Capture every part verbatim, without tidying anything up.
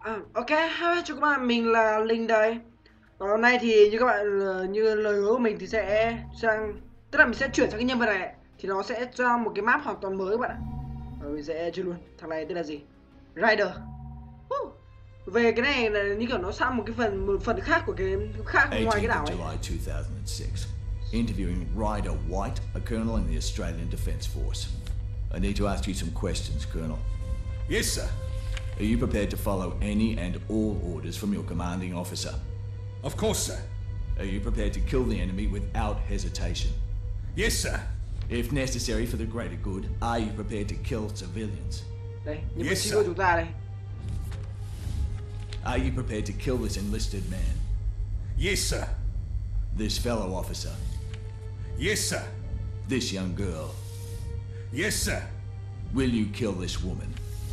À, ok, hi chào các bạn, mình là Linh đây. Và hôm nay thì như các bạn ờ, như lời hứa của mình thì sẽ sang tức là mình sẽ chuyển sang cái nhân vật này thì nó sẽ cho một cái map hoàn toàn mới các bạn ạ. Và mình sẽ chơi luôn. Thằng này tên là gì? Rider. Woo! Về cái này là như kiểu nó sang một cái phần một phần khác của cái khác ngoài cái eighteenth đảo of ấy. July two thousand six. Interviewing Ryder White, a colonel in the Australian Defence Force. I need to ask you some questions, Colonel. Yes, sir. Are you prepared to follow any and all orders from your commanding officer? Of course, sir. Are you prepared to kill the enemy without hesitation? Yes, sir. If necessary for the greater good, are you prepared to kill civilians? Đây, nhân vật Yes, chính sir. của chúng ta đây. Are you prepared to kill this enlisted man? Yes, sir. This fellow officer? Yes, sir. This young girl? Yes, sir. Will you kill this woman?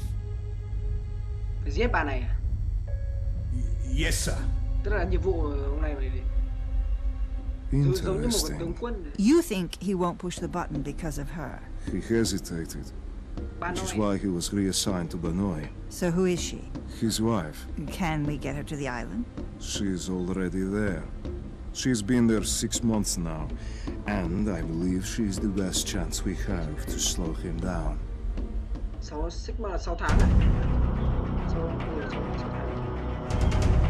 Phải giết bà này à? Y- yes, sir. Tức là nhiệm vụ hôm nay phải giống giống như một cái tướng Interesting. quân này. You think he won't push the button because of her. He hesitated, Bà which is nói. why he was reassigned to Banoi. So who is she? His wife. Can we get her to the island? She's already there. She's been there six months now, and I believe she's the best chance we have to slow him down. sáu Sigma là sáu tháng này. sáu ừ, sáu sáu tháng.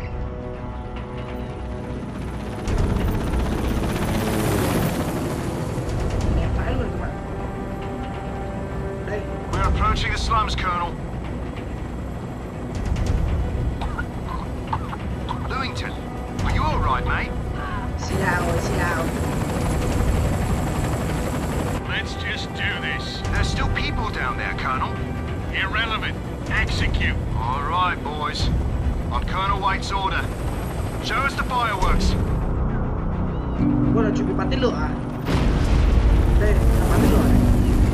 Đẹp vãi luôn các bạn. Đây, We're approaching the slums, Colonel. Lewington, are you all right, mate? sit down rồi, sit down. Let's just do this. There's still people down there, Colonel. Irrelevant. Execute. All right, boys. On Colonel White's order. Show us the fireworks. Cô là chuẩn bị bắn tên lửa à? Đây, là bắn tên lửa này.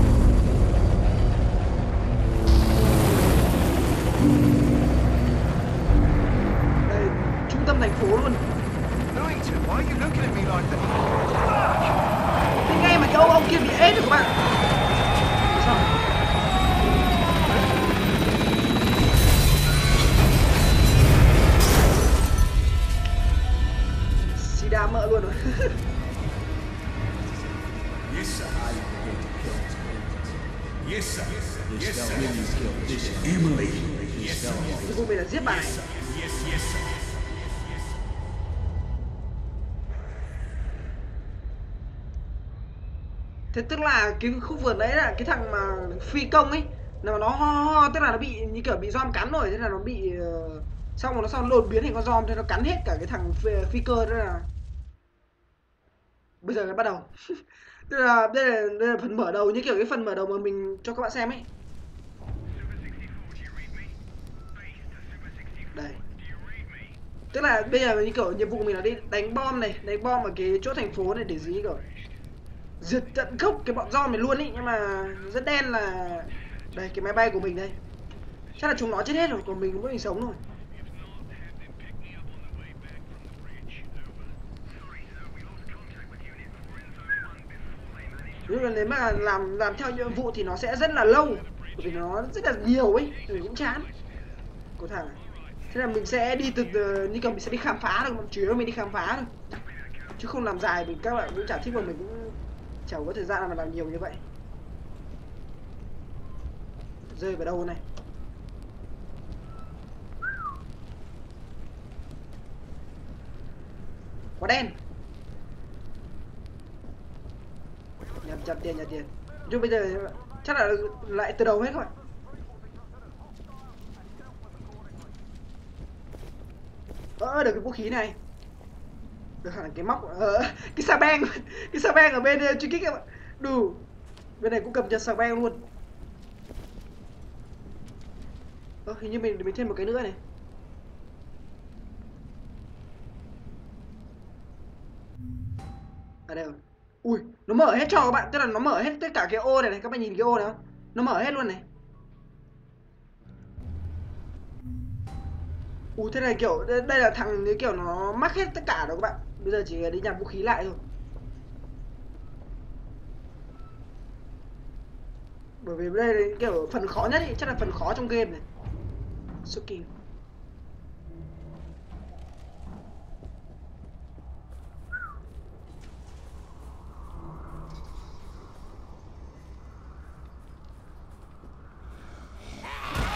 Đây, trung tâm thành phố luôn. Lewington, why are you looking at me like that? Thế ngay mà cái ông ông kia bị ế rồi các bạn. Sao? Sida mỡ luôn rồi. Yes, sir. Are you prepared to kill this man? Yes, sir. This Yes, fellow, sir. will you kill this young Emily. This Yes, sir. fellow. Cái vụ mình là giết bà này. Yes, yes, sir. Thế tức là cái khu vườn đấy là cái thằng mà phi công ấy, là mà nó ho ho tức là nó bị như kiểu bị giom cắn rồi, thế là nó bị uh, xong rồi nó xong đột biến thành con giom, thế nó cắn hết cả cái thằng phi, phi cơ đó là bây giờ nó bắt đầu. Tức là đây là đây là phần mở đầu, như kiểu cái phần mở đầu mà mình cho các bạn xem ấy. Đây, tức là bây giờ như kiểu nhiệm vụ của mình là đi đánh bom này, đánh bom ở cái chỗ thành phố này để gì kiểu diệt tận gốc cái bọn giom này luôn ý, nhưng mà rất đen là đây cái máy bay của mình đây, chắc là chúng nó chết hết rồi, còn mình cũng mình sống rồi. Nhưng mà nếu mà làm làm theo nhiệm vụ thì nó sẽ rất là lâu, bởi vì nó rất là nhiều ấy, mình cũng chán. Có thằng thế là mình sẽ đi từ, từ như kiểu mình sẽ đi khám phá thôi, chủ yếu là mình đi khám phá thôi, chứ không làm dài vì các bạn cũng chả thích, mà mình cũng chẳng có thời gian mà làm nhiều như vậy. Rơi vào đâu này? Quá đen. Nhặt chặt tiền, nhặt tiền. Nhưng bây giờ chắc là lại từ đầu hết các bạn. Ờ, được cái vũ khí này. Được hẳn cái móc ờ, cái xà beng, cái xà beng ở bên uh, truy kích các bạn. Đủ. Bên này cũng cập nhật xà beng luôn. Ờ, hình như mình mình thêm một cái nữa này. À đây rồi. Ui, nó mở hết cho các bạn, tức là nó mở hết tất cả cái ô này này, các bạn nhìn cái ô này không? Nó mở hết luôn này. Ui, thế này kiểu đây, đây là thằng cái kiểu nó mắc hết tất cả rồi các bạn. Bây giờ chỉ đi nhặt vũ khí lại thôi. Bởi vì đây là kiểu phần khó nhất ý, chắc là phần khó trong game này. Số kill.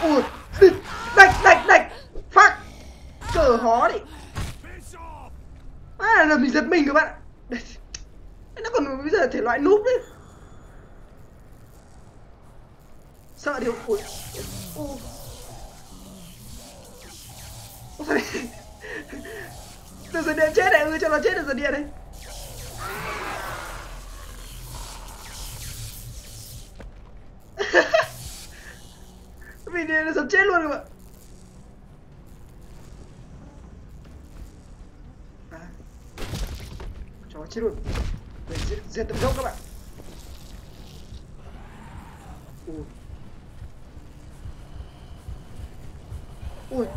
Ui, đạch đạch đạch phát cờ hó đi. À là mình giật mình các bạn ạ. Nó còn bây giờ thể loại núp đấy. Sợ điều. Ui. Ui. Từ giờ điện chết này, ư cho nó chết từ giờ điện này. Vì điện nó sắp chết luôn các bạn. À. Chó chết luôn. Để giết, giết tầm gốc các bạn. Ui. Ui.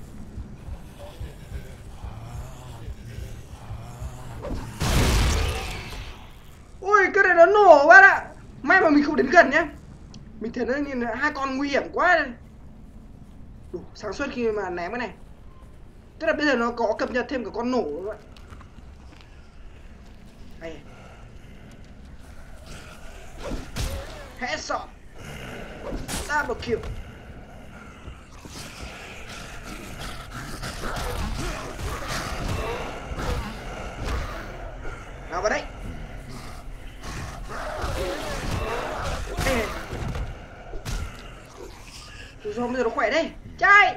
Ui, cái này nó nổ bạn ạ. May mà mình không đến gần nhá. Mình thấy nó nhìn hai con nguy hiểm quá. Đủ sáng suốt khi mà ném cái này. Tức là bây giờ nó có cập nhật thêm cả con nổ nữa các bạn. Hay. Headshot. Double kill. Nào vào đây. Tụi zombie bây giờ nó khỏe đây. Chạy.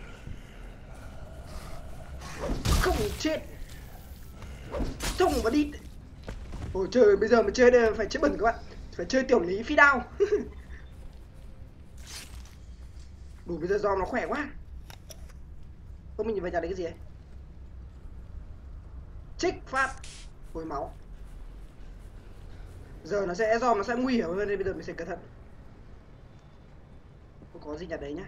Không chết. Thông vào đi. Ôi trời, bây giờ mà chơi đây phải chết bẩn các bạn. Phải chơi tiểu lý phi đao. Đủ bây giờ zombie nó khỏe quá. Ôi mình nhìn vào nhà đấy cái gì ấy? Trích phát. Hồi máu. Giờ nó sẽ zombie nó sẽ nguy hiểm hơn nên bây giờ mình sẽ cẩn thận. Không có gì nhặt đấy nhá.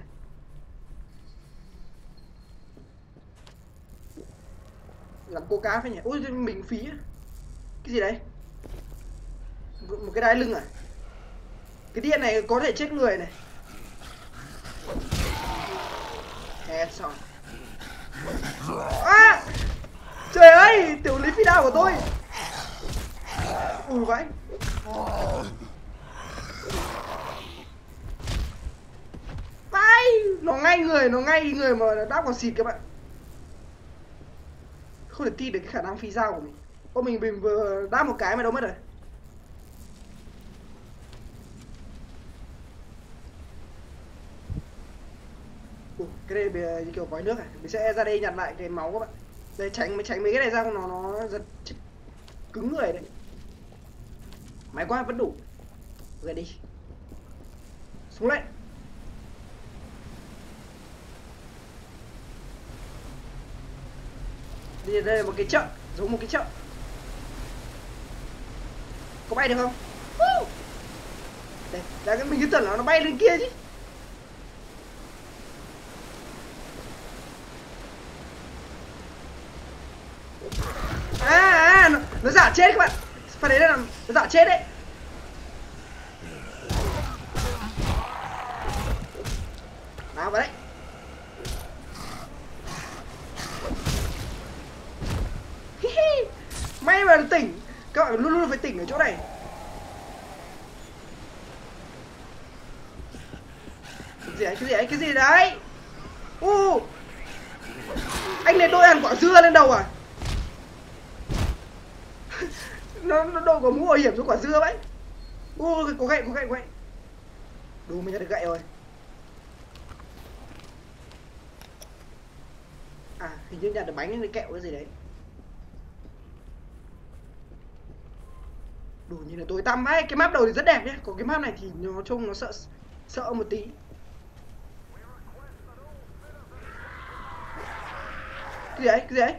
Làm coca phải nhỉ? Ôi mình phí. Cái gì đấy? Một cái đai lưng à? Cái điện này có thể chết người này. Headshot. À! Trời ơi, tiểu lý phi đao của tôi. Ui vãi. Vãi, nó ngay người, nó ngay người mà đáp còn xịt các bạn. Không thể tin được cái khả năng phi dao của mình. Ô mình mình vừa đáp một cái mà đâu mất rồi. Ủa, cái này như kiểu vòi nước à? Mình sẽ ra đây nhặt lại cái máu các bạn. Đây tránh tránh mấy cái này ra nó nó giật cứng người đấy. Máy quá vẫn đủ. Về đi. Xuống lại. Đi đây là một cái chợ, giống một cái chợ. Có bay được không? Đây, là cái mình cứ tưởng là nó bay lên kia chứ. À, à nó, nó giả chết các bạn. Phần đấy là nó giả chết đấy. Nào vào đấy. May mà tỉnh. Các bạn luôn luôn phải tỉnh ở chỗ này. Cái gì ấy, cái gì ấy, cái gì đấy. U. Anh này đội hẳn quả dưa lên đầu à? nó nó đội có mũ bảo hiểm xuống quả dưa vậy. U, có gậy, có gậy, có gậy. Đủ mình đã được gậy rồi. À, hình như nhặt được bánh hay kẹo cái gì đấy. Đủ nhìn là tối tăm ấy. Cái map đầu thì rất đẹp nhé. Còn cái map này thì nó trông nó sợ sợ một tí. Cái gì ấy, cái gì ấy?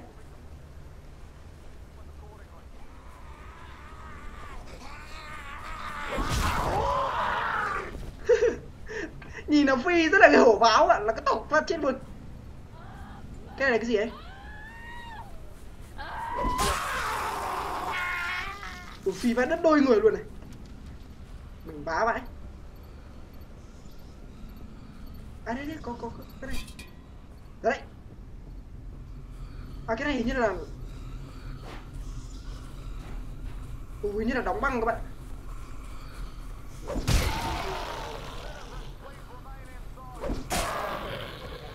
Nhìn nó phi rất là cái hổ báo ạ. Là cái tộc phát chết luôn. Cái này cái gì ấy? Ủa, phi vãi đất đôi người luôn này. Mình bá vãi. À đây đây, có, có, có cái này. Đấy. À cái này hình như là Ủa, hình như là đóng băng các bạn.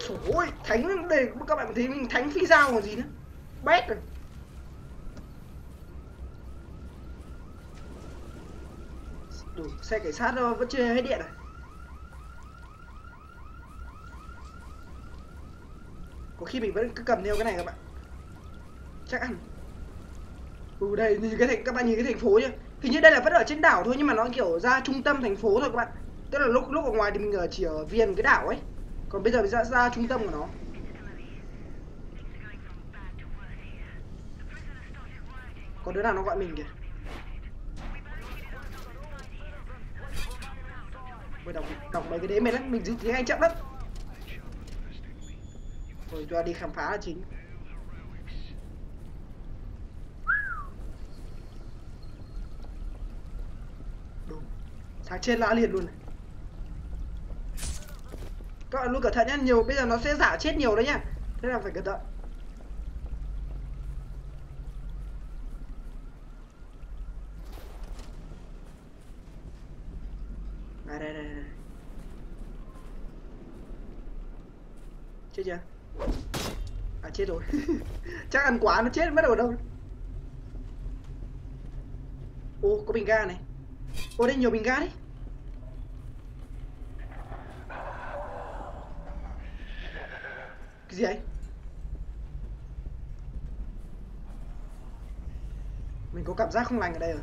Trời ơi, thánh đây các bạn thấy mình thánh phi dao còn gì nữa. Bét rồi. Đủ, xe cảnh sát vẫn chưa hết điện à? Có khi mình vẫn cứ cầm theo cái này các bạn. Chắc ăn. Ừ đây, nhìn cái thành, các bạn nhìn cái thành phố nhá. Hình như đây là vẫn ở trên đảo thôi nhưng mà nó kiểu ra trung tâm thành phố thôi các bạn. Tức là lúc lúc ở ngoài thì mình ở chỉ ở viền cái đảo ấy. Còn bây giờ mình ra ra trung tâm của nó. Có đứa nào nó gọi mình kìa. Mình đọc, đọc mấy cái đấy mệt lắm, mình dịch tiếng Anh chậm lắm. Rồi chúng ta đi khám phá là chính. Đúng. Thằng trên la liền luôn này. Các bạn luôn cẩn thận nhá, nhiều bây giờ nó sẽ giả chết nhiều đấy nhá. Thế là phải cẩn thận. À đây đây đây. Chết chưa? À chết rồi. Chắc ăn quá nó chết mất ở đâu. Ô có bình ga này. Ô đây nhiều bình ga đấy. Cái gì ấy? Mình có cảm giác không lành ở đây rồi.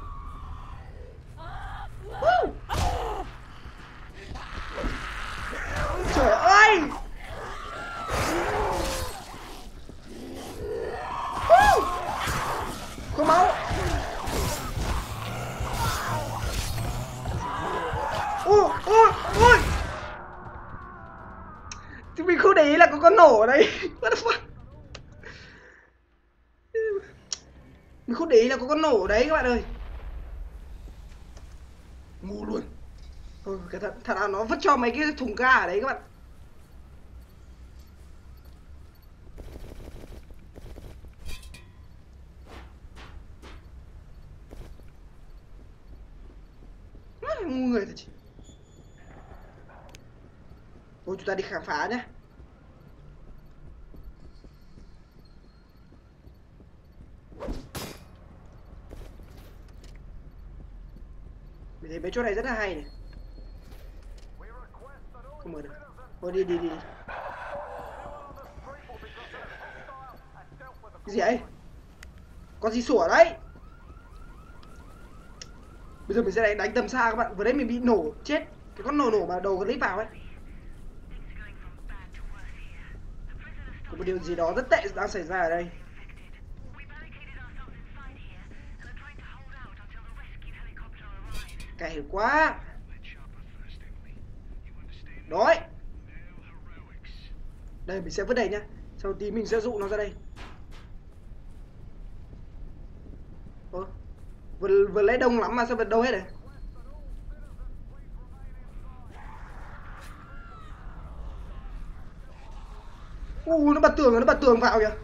Trời ơi! Có máu. Ôi ôi ôi. Thì mình không để ý là có con nổ ở đây. What the fuck? Mình không để ý là có con nổ ở đấy các bạn ơi. Ngu luôn. Ừ, cái thật, thật là nó vứt cho mấy cái thùng ga ở đấy các bạn. Ngu người thật chị. Thôi chúng ta đi khám phá nhé. Mình thấy mấy chỗ này rất là hay này. Không mở được. Thôi đi đi đi. Cái gì ấy? Con gì sủa đấy? Bây giờ mình sẽ đánh, đánh tầm xa các bạn. Vừa đấy mình bị nổ chết. Cái con nổ nổ mà đầu clip vào ấy. Có một điều gì đó rất tệ đang xảy ra ở đây. Cày quá. Đói. Đây mình sẽ vứt đây nhá. Sau tí mình sẽ dụ nó ra đây. Ơ, vừa, vừa lấy đông lắm mà sao vật đâu hết rồi. U nó bật tường rồi, nó bật tường vào kìa.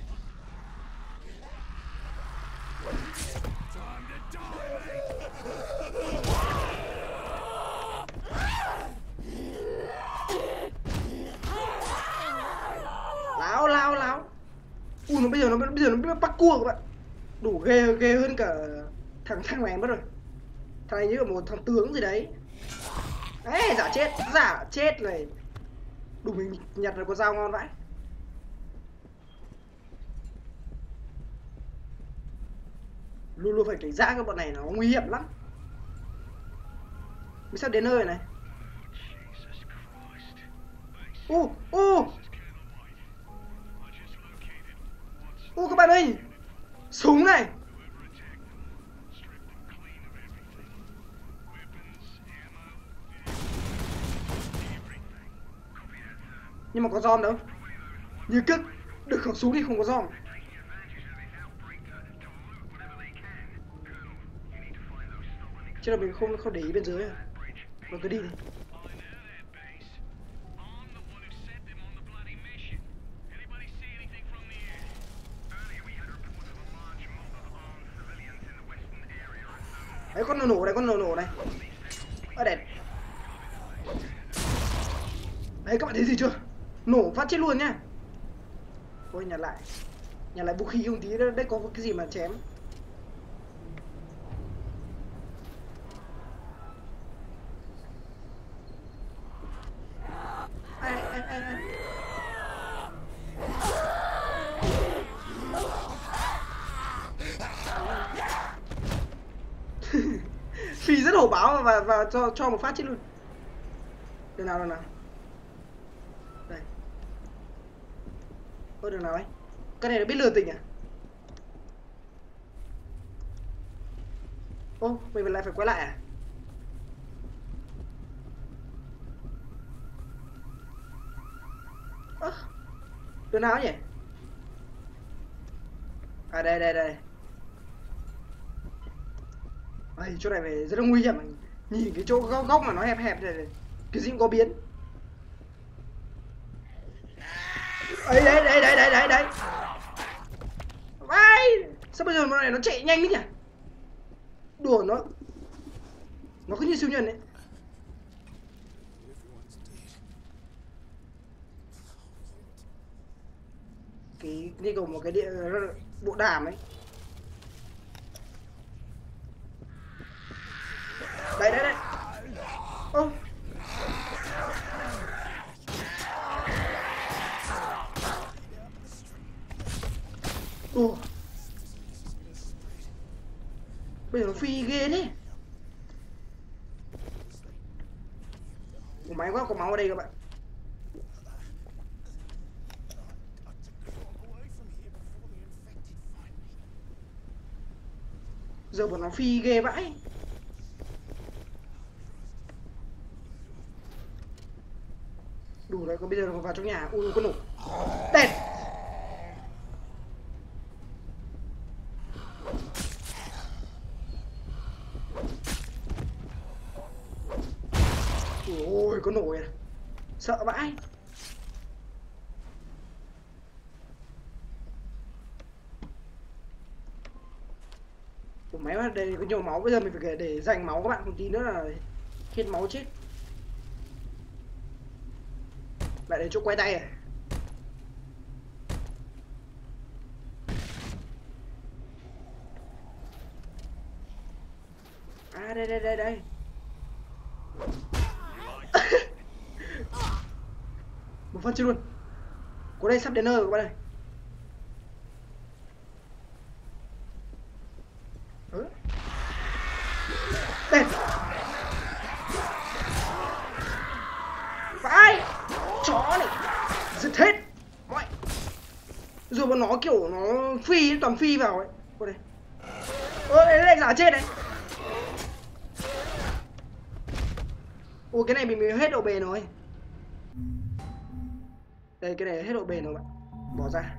Láo láo láo. U nó bây giờ nó bây giờ nó biết bắt cua các bạn. Đủ ghê ghê hơn cả thằng thằng này mất rồi. Thằng này như là một thằng tướng gì đấy. Đấy giả chết, giả chết này. Đủ mình nhặt được con dao ngon vãi. Luôn luôn phải cảnh giác các bọn này, nó nguy hiểm lắm. Mình sắp đến nơi này. Ô ô ô các bạn ơi, súng này. Nhưng mà có giom đâu. Như cứt. Được khẩu súng thì không có giom. Chứ là mình không không để ý bên dưới à. Rồi cứ đi đi. Đấy con nổ nổ này, con nổ nổ này. Ở đèn. Đấy các bạn thấy gì chưa? Nổ phát chết luôn nhá. Thôi nhặt lại. Nhặt lại vũ khí không tí đây có cái gì mà chém. Ai, ai, ai, ai. Phi rất hổ báo và và cho cho một phát chết luôn. Đường nào đường nào? Đây. Ơ đường nào ấy? Cái này là biết lừa tình à? Ô, mình lại phải quay lại à? Ơ, đường nào nhỉ? À đây đây đây. Ây, chỗ này phải rất là nguy hiểm. Nhìn cái chỗ góc, góc mà nó hẹp hẹp này, cái gì cũng có biến. Ấy đấy đấy đấy đấy đấy đấy. Vai, sao bây giờ nó này nó chạy nhanh thế nhỉ? Đùa nó. Nó cứ như siêu nhân ấy. Cái như kiểu một cái địa bộ đàm ấy. Đây đây đây. Ô. Ồ. Bây giờ nó phi ghê thế. Ủa máy quá, có máu ở đây các bạn. Giờ bọn nó phi ghê vãi. Đủ rồi, còn bây giờ nó vào trong nhà. Ui, con nổ. Đèn. Ôi, con nổ kìa. Sợ vãi. Ủa, máy vào đây có nhiều máu. Bây giờ mình phải để dành máu các bạn. Một tí nữa là hết máu chết. Lại để chỗ quay tay à? À đây đây đây đây. Một phát chết luôn. Có đây sắp đến nơi rồi các bạn ơi. Ừ. Đây. Phải. Chó này. Giật hết. Mọi. Rồi bọn nó kiểu nó phi, toàn phi vào ấy. Qua đây. Ơ, đây đây giả chết này. Ôi cái này mình mới hết độ bền rồi. Đây cái này hết độ bền rồi bạn. Bỏ ra.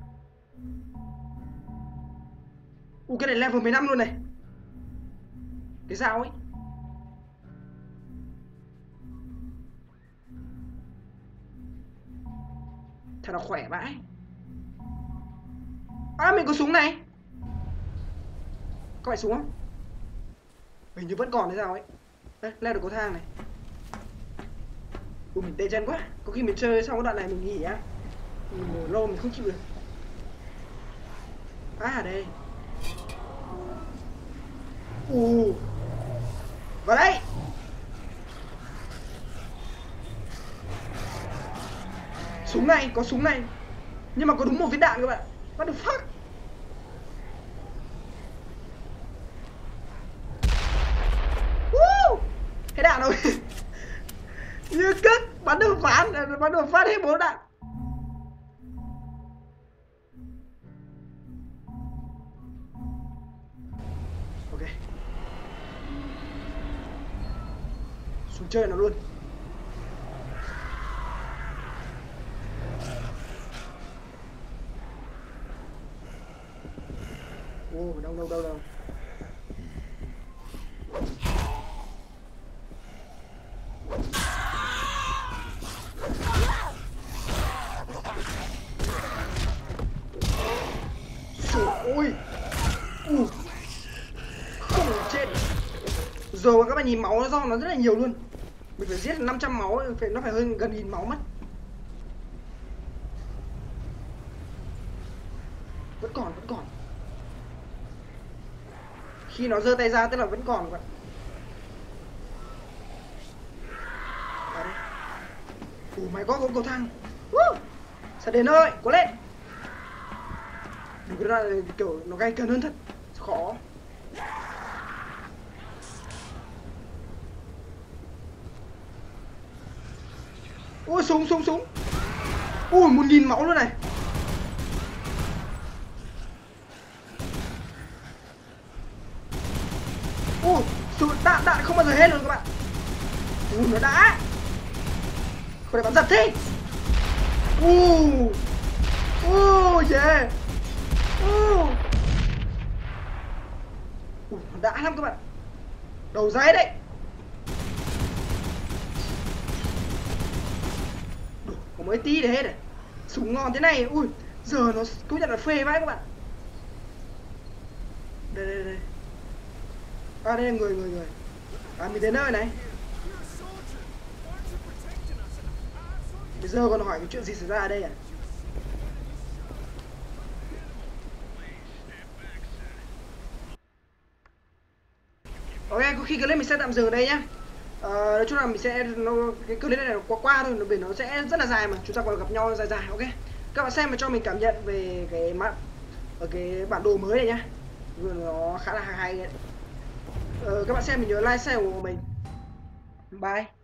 Ui cái này level mười lăm luôn này. Cái dao ấy. Thật là khỏe vãi. À mình có súng này. Có phải súng không? Hình như vẫn còn đấy sao ấy. Đây leo được cầu thang này. Ui mình tê chân quá. Có khi mình chơi xong cái đoạn này mình nghỉ á. Mình ngồi lâu mình không chịu được. À đây. Ù. Vào đây. Súng này, có súng này. Nhưng mà có đúng một viên đạn các bạn. What the fuck. Woo. Hết đạn rồi. Như cất. Bắn được phát. Bắn được phát hết bốn đạn. Ok. Xuống chơi nó luôn. Ô, đâu đâu đâu đâu. Trời ơi. U. Không chết. Giờ các bạn nhìn máu nó do nó rất là nhiều luôn. Mình phải giết năm trăm máu, phải nó phải hơn gần nghìn máu mất. Vẫn còn, vẫn còn. Khi nó giơ tay ra tức là vẫn còn các bạn. À đây. Ủa mày có cầu thang. Woo! Sẽ đến ơi, cố lên. Đừng có ra kiểu nó gay cấn hơn thật. Khó. Ui súng súng súng. Ui một nghìn máu luôn này. Ui súng đạn đạn không bao giờ hết luôn các bạn. Ui nó đã. Không để bắn giật thế. Ui. Ui yeah. Ui. Ui nó đã lắm các bạn. Đầu dây đấy. Có mấy tí để hết này. Súng ngon thế này. Ui giờ nó cũng nhận là phê vãi các bạn. Đây đây đây. À đây người người người. À mình đến nơi này. Bây giờ còn hỏi cái chuyện gì xảy ra ở đây à? Ok, có khi clip mình sẽ tạm dừng ở đây nhá. Ờ, nói chung là mình sẽ nó, cái clip này nó qua qua thôi, nó biển nó sẽ rất là dài mà chúng ta còn gặp nhau dài dài. Ok, các bạn xem và cho mình cảm nhận về cái map ở cái bản đồ mới này nhá, nó khá là hay đấy. Ờ, các bạn xem mình nhớ like share ủng hộ mình. Bye.